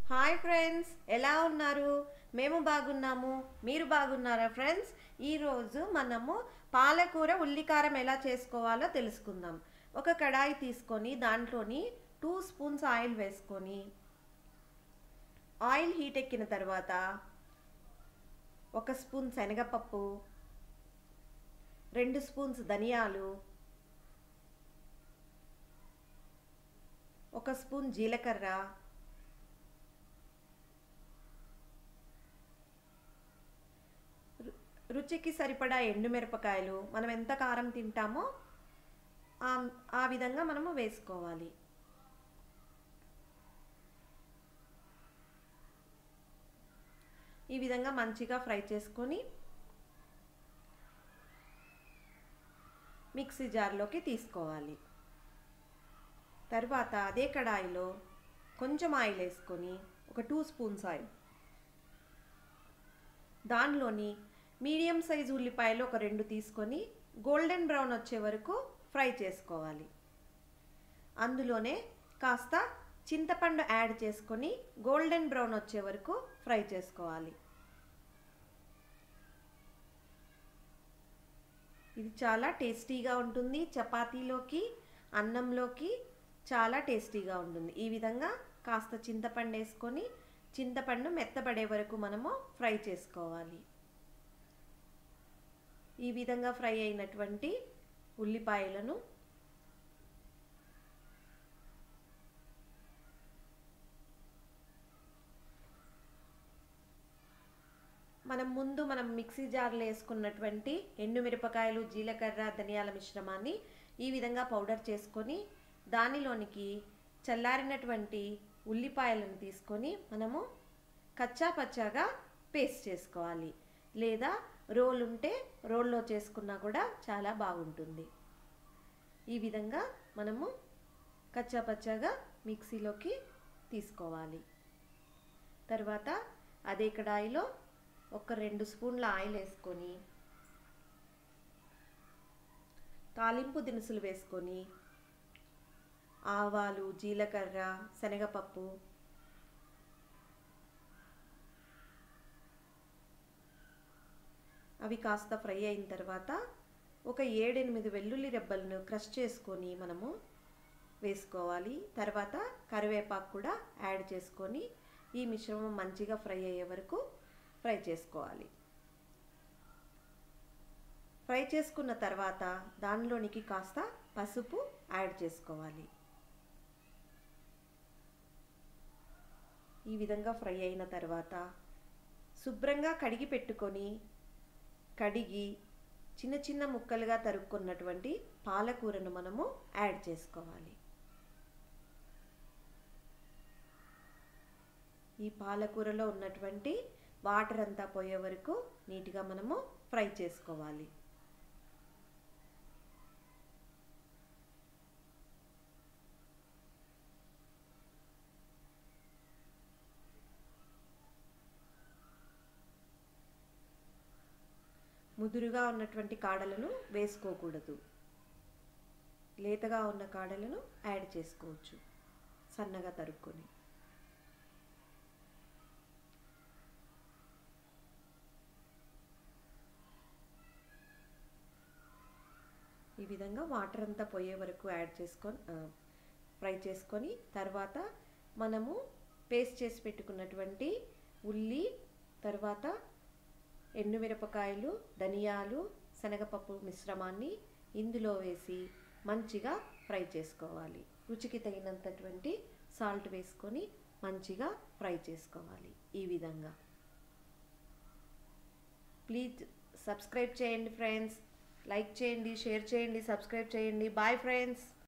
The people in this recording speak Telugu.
హాయ్ ఫ్రెండ్స్, ఎలా ఉన్నారు? మేము బాగున్నాము. మీరు బాగున్నారా ఫ్రెండ్స్? ఈరోజు మనము పాలకూర ఉల్లికారం ఎలా చేసుకోవాలో తెలుసుకుందాం. ఒక కడాయి తీసుకొని దాంట్లోని 2 స్పూన్స్ ఆయిల్ వేసుకొని ఆయిల్ హీట్ ఎక్కిన తర్వాత 1 స్పూన్ శనగపప్పు, 2 స్పూన్స్ ధనియాలు, 1 స్పూన్ జీలకర్ర, రుచికి సరిపడా ఎండుమిరపకాయలు, మనం ఎంత కారం తింటామో ఆ విధంగా మనము వేసుకోవాలి. ఈ విధంగా మంచిగా ఫ్రై చేసుకొని మిక్సీ జార్లోకి తీసుకోవాలి. తర్వాత అదే కడాయిలో కొంచెం ఆయిల్ వేసుకొని ఒక 2 స్పూన్స్ ఆయిల్, దానిలోని మీడియం సైజు ఉల్లిపాయలు ఒక 2 తీసుకొని గోల్డెన్ బ్రౌన్ వచ్చే వరకు ఫ్రై చేసుకోవాలి. అందులోనే కాస్త చింతపండు యాడ్ చేసుకొని గోల్డెన్ బ్రౌన్ వచ్చే వరకు ఫ్రై చేసుకోవాలి. ఇది చాలా టేస్టీగా ఉంటుంది. చపాతీలోకి, అన్నంలోకి చాలా టేస్టీగా ఉంటుంది. ఈ విధంగా కాస్త చింతపండు వేసుకొని చింతపండు మెత్తబడే వరకు మనము ఫ్రై చేసుకోవాలి. ఈ విధంగా ఫ్రై అయినటువంటి ఉల్లిపాయలను మనం మిక్సీ జార్లో వేసుకున్నటువంటి ఎండుమిరపకాయలు, జీలకర్ర, ధనియాల మిశ్రమాన్ని ఈ విధంగా పౌడర్ చేసుకొని దానిలోనికి చల్లారినటువంటి ఉల్లిపాయలను తీసుకొని మనము కచ్చా పచ్చాగా పేస్ట్ చేసుకోవాలి. లేదా రోల్ ఉంటే రోల్లో చేసుకున్నా కూడా చాలా బాగుంటుంది. ఈ విధంగా మనము కచ్చా పచ్చాగా మిక్సీలోకి తీసుకోవాలి. తర్వాత అదే కడాయిలో ఒక 2 స్పూన్ల ఆయిల్ వేసుకొని తాలింపు దినుసులు వేసుకొని ఆవాలు, జీలకర్ర, శనగపప్పు, అవి కాస్త ఫ్రై అయిన తర్వాత ఒక 7-8 వెల్లుల్లి రెబ్బలను క్రష్ చేసుకొని మనము వేసుకోవాలి. తర్వాత కరివేపాకు కూడా యాడ్ చేసుకొని ఈ మిశ్రమం మంచిగా ఫ్రై అయ్యే వరకు ఫ్రై చేసుకోవాలి. ఫ్రై చేసుకున్న తర్వాత దానిలోనికి కాస్త పసుపు యాడ్ చేసుకోవాలి. ఈ విధంగా ఫ్రై అయిన తర్వాత శుభ్రంగా కడిగి పెట్టుకొని చిన్న చిన్న ముక్కలుగా తరుక్కున్నటువంటి పాలకూరను మనము యాడ్ చేసుకోవాలి. ఈ పాలకూరలో ఉన్నటువంటి వాటర్ అంతా పోయే వరకు నీట్గా మనము ఫ్రై చేసుకోవాలి. ముదురుగా ఉన్నటువంటి కాడలను వేసుకోకూడదు. లేతగా ఉన్న కాడలను యాడ్ చేసుకోవచ్చు సన్నగా తరుక్కొని. ఈ విధంగా వాటర్ అంతా పోయే వరకు యాడ్ చేసుకొని ఫ్రై చేసుకొని తర్వాత మనము పేస్ట్ చేసి పెట్టుకున్నటువంటి ఉల్లి, తర్వాత ఎండుమిరపకాయలు, ధనియాలు, శనగపప్పు మిశ్రమాన్ని ఇందులో వేసి మంచిగా ఫ్రై చేసుకోవాలి. రుచికి తగినంతటువంటి సాల్ట్ వేసుకొని మంచిగా ఫ్రై చేసుకోవాలి. ఈ విధంగా ప్లీజ్ సబ్స్క్రైబ్ చేయండి ఫ్రెండ్స్. లైక్ చేయండి, షేర్ చేయండి, సబ్స్క్రైబ్ చేయండి. Bye friends.